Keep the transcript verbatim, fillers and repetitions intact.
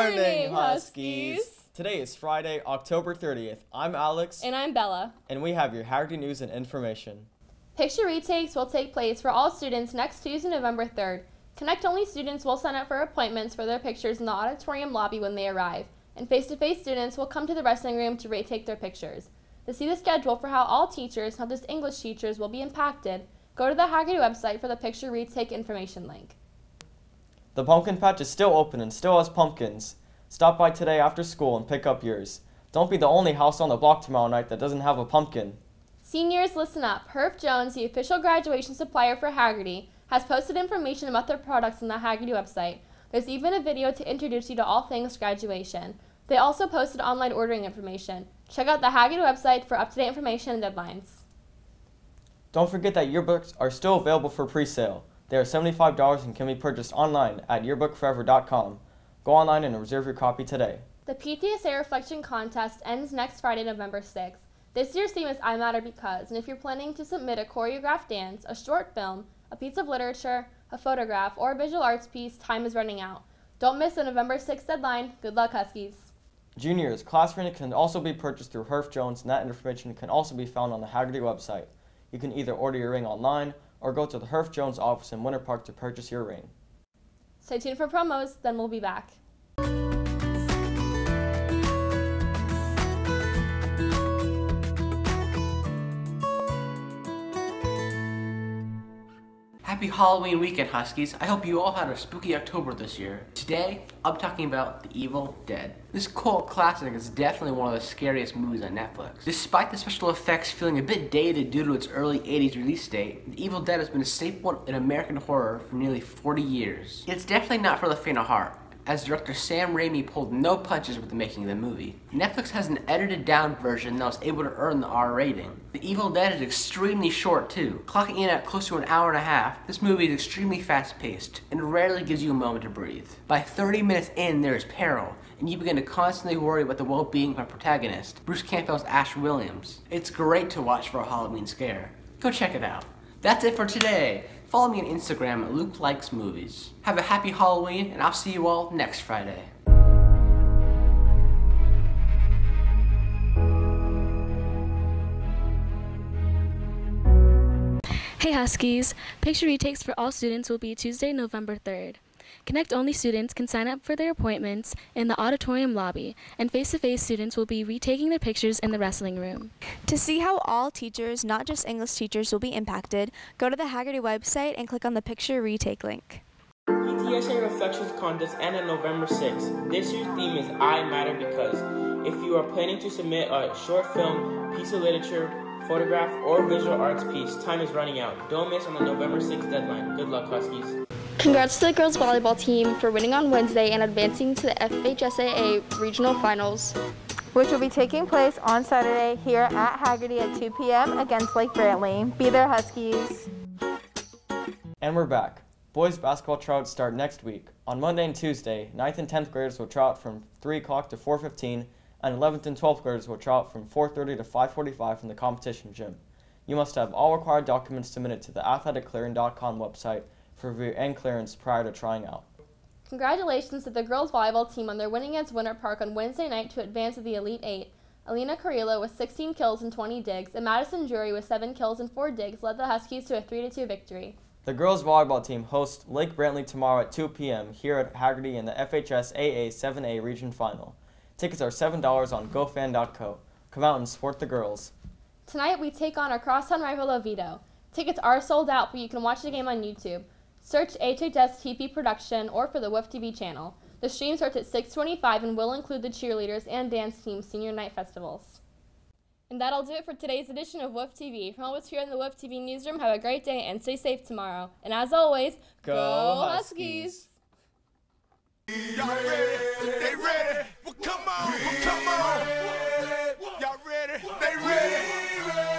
morning, Huskies! Today is Friday, October thirtieth. I'm Alex. And I'm Bella. And we have your Haggerty news and information. Picture retakes will take place for all students next Tuesday, November third. Connect-only students will sign up for appointments for their pictures in the auditorium lobby when they arrive, and face-to-face students will come to the wrestling room to retake their pictures. To see the schedule for how all teachers, not just English teachers, will be impacted, go to the Haggerty website for the picture retake information link. The pumpkin patch is still open and still has pumpkins. Stop by today after school and pick up yours. Don't be the only house on the block tomorrow night that doesn't have a pumpkin. Seniors, listen up. Herf Jones, the official graduation supplier for Haggerty, has posted information about their products on the Haggerty website. There's even a video to introduce you to all things graduation. They also posted online ordering information. Check out the Haggerty website for up-to-date information and deadlines. Don't forget that yearbooks are still available for pre-sale. They are seventy-five dollars and can be purchased online at yearbook forever dot com. Go online and reserve your copy today. The P T S A Reflection Contest ends next Friday, November sixth. This year's theme is I Matter Because, and if you're planning to submit a choreographed dance, a short film, a piece of literature, a photograph, or a visual arts piece, time is running out. Don't miss the November sixth deadline. Good luck, Huskies. Juniors, class ring can also be purchased through Herf Jones, and that information can also be found on the Haggerty website. You can either order your ring online or go to the Herf Jones office in Winter Park to purchase your ring. Stay tuned for promos, then we'll be back. Happy Halloween weekend, Huskies. I hope you all had a spooky October this year. Today, I'm talking about The Evil Dead. This cult classic is definitely one of the scariest movies on Netflix. Despite the special effects feeling a bit dated due to its early eighties release date, The Evil Dead has been a staple in American horror for nearly forty years. It's definitely not for the faint of heart, as director Sam Raimi pulled no punches with the making of the movie. Netflix has an edited down version that was able to earn the R rating. The Evil Dead is extremely short too, clocking in at close to an hour and a half. This movie is extremely fast paced and rarely gives you a moment to breathe. By thirty minutes in, there is peril, and you begin to constantly worry about the well-being of our protagonist, Bruce Campbell's Ash Williams. It's great to watch for a Halloween scare. Go check it out. That's it for today. Follow me on Instagram at Luke Likes Movies. Have a happy Halloween, and I'll see you all next Friday. Hey Huskies! Picture retakes for all students will be Tuesday, November third. Connect-only students can sign up for their appointments in the auditorium lobby, and face-to-face students will be retaking their pictures in the wrestling room. To see how all teachers, not just English teachers, will be impacted, go to the Haggerty website and click on the picture retake link. P T S A Reflections Contest ended on November sixth. This year's theme is I Matter Because. If you are planning to submit a short film, piece of literature, photograph, or visual arts piece, time is running out. Don't miss on the November sixth deadline. Good luck, Huskies. Congrats to the girls volleyball team for winning on Wednesday and advancing to the F H S A A regional finals, which will be taking place on Saturday here at Haggerty at two p m against Lake Brantley. Be there, Huskies. And we're back. Boys basketball tryouts start next week. On Monday and Tuesday, ninth and tenth graders will try out from three o'clock to four fifteen, and eleventh and twelfth graders will try out from four thirty to five forty-five from the competition gym. You must have all required documents submitted to the athletic clearing dot com website for review and clearance prior to trying out. Congratulations to the girls volleyball team on their win against Winter Park on Wednesday night to advance to the Elite Eight. Alina Carrillo with sixteen kills and twenty digs, and Madison Drury with seven kills and four digs led the Huskies to a three to two victory. The girls volleyball team hosts Lake Brantley tomorrow at two p m here at Haggerty in the F H S A A seven A Region Final. Tickets are seven dollars on go fan dot co. Come out and support the girls. Tonight we take on our crosstown rival Oviedo. Tickets are sold out, but you can watch the game on YouTube. Search H H S T V Production or for the WOOF T V channel. The stream starts at six twenty-five and will include the cheerleaders and dance team senior night festivals. And that'll do it for today's edition of WOOF T V. From all of us here in the WOOF T V newsroom, have a great day and stay safe tomorrow. And as always, go, go Huskies! Y'all ready? They ready? Well, come on, well, come on! Y'all ready? They ready?